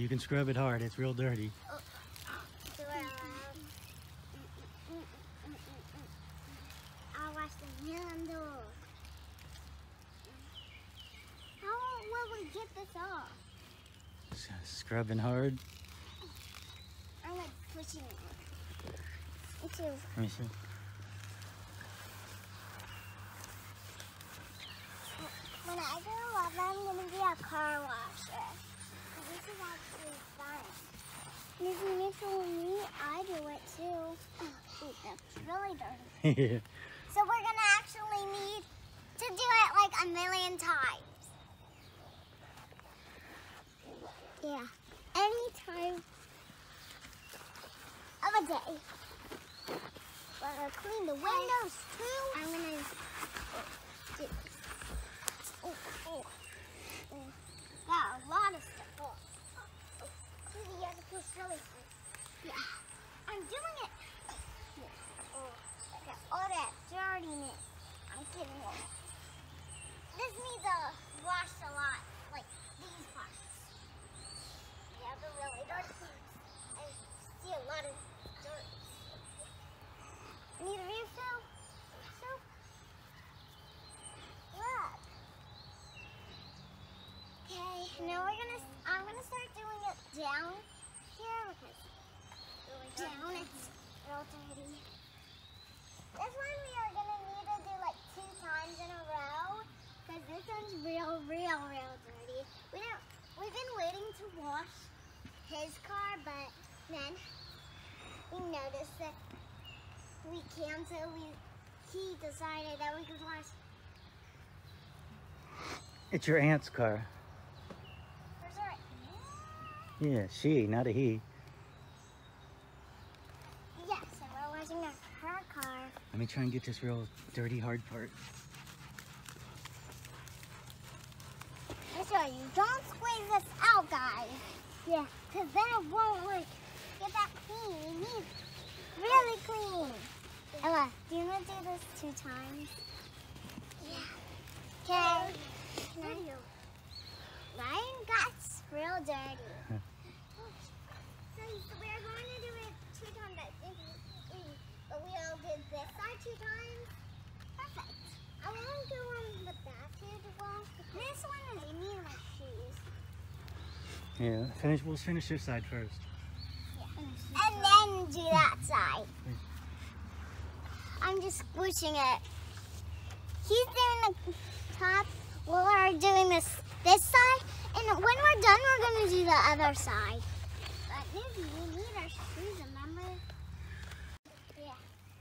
You can scrub it hard. It's real dirty. Do it I'll wash the handle. How will we get this off? Scrubbing hard. I'm like pushing it. Me too. Let me see. When I grow up, I'm gonna be a car washer. This is actually fun. If you make it with me, I do it too. Ooh, that's really dirty. Yeah. So we're gonna actually need to do it like a million times. Yeah, any time of a day. We're gonna clean the windows too. I'm gonna do this. Got a lot of stuff. You have to push really hard. Yeah, I'm doing it. I got all that dirtiness. I'm kidding. This needs a wash a lot, like these parts. Yeah, they're really dirty. I see a lot of dirt. Need a refill? Soap? Look. Okay, now I'm gonna start doing it down here because down it's real dirty. This one we are gonna need to do like 2 times in a row because this one's real dirty. We've been waiting to wash his car, but then we noticed that we can't, so he decided that we could wash. It's your aunt's car. Where's our aunt? Yeah, she, not a he. Yes, so we're washing her car. Let me try and get this real dirty, hard part. I'll show you. Don't squeeze this out, guys. Yeah. Because then it won't, like, get that clean. It needs really clean. Ella, do you want to do this 2 times? Yeah. Okay. Ryan got real dirty. So we're going to do it 2 times, I think. But we all did this side 2 times. Perfect. I want to go on the back here to wash. This one is me and my shoes. Yeah, we'll finish this side first. Yeah. And then do that side. I'm just squishing it. He's doing the top. We're doing this side. And when we're done, we're going to do the other side. But Nizzy, we need our shoes, remember? Yeah.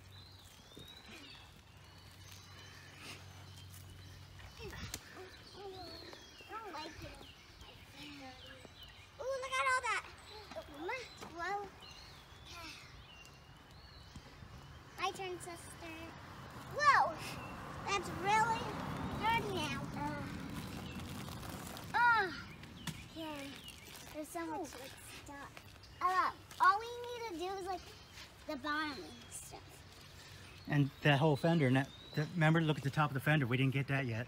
I don't like it. Ooh, look at all that. Whoa. My turn, sister. Whoa, that's really dirty now. Okay. There's so much stuff. All we need to do is like the bottom and stuff. And that whole fender, remember, look at the top of the fender. We didn't get that yet.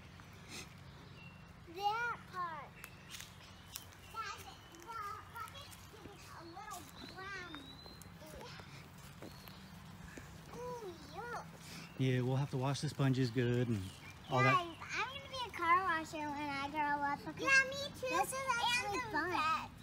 That part. The bucket is a little brown. Ooh, yuck. Yeah, we'll have to wash the sponges good and all Guys, that. I'm going to be a car washer when I grow up. Yeah, me too. This is actually fun.